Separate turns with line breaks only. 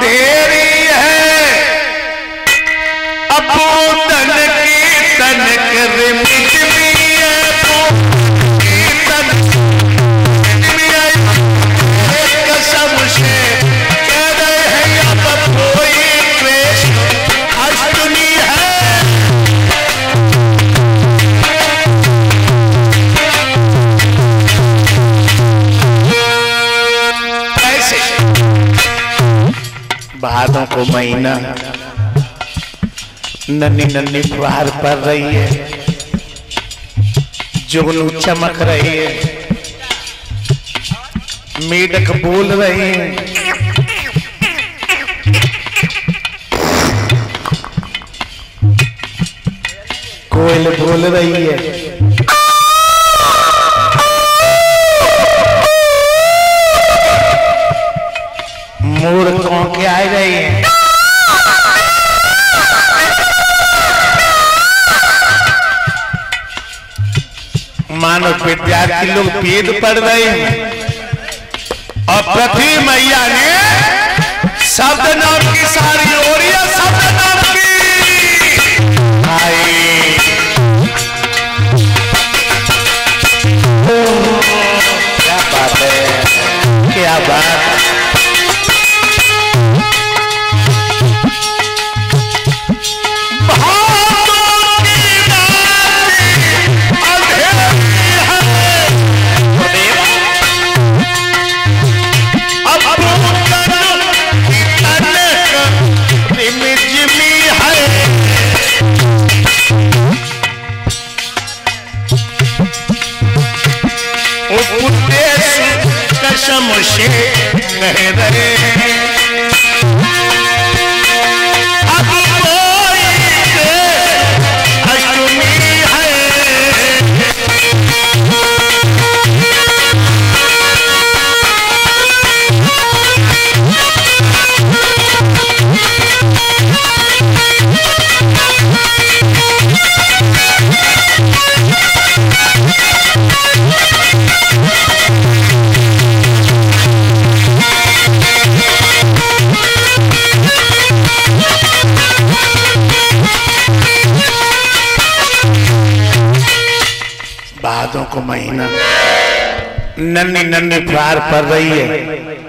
अंधेरी है अपूतन की तनक रिमझिमी है कसम से कह रहे हैं अब कोई कृष्ण अष्टमी है। ऐसे भादों को महीना नन्ही नन्ही फुहार पड़ रही है, जुगनू चमक रही है, मेढक बोल रही है, कोयल बोल रही है, मोर कौन के आ रही है, मानो विद्यार्थी लोग वेद पढ़ रहे हैं और पृथ्वी मैया ने शब्द नाम की सारी ओरिया शब्द नाम की क्या बात है, क्या बात। कसम से कह रहे हैं अब कोई अष्टमी है। भादों को महीना नन्ही नन्ही फुहार पड़ रही है,